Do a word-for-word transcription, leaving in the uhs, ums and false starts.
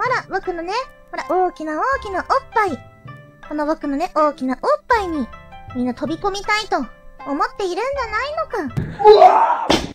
ら、僕のね、ほら、大きな大きなおっぱい。この僕のね、大きなおっぱいに、みんな飛び込みたいと思っているんじゃないのか。うわー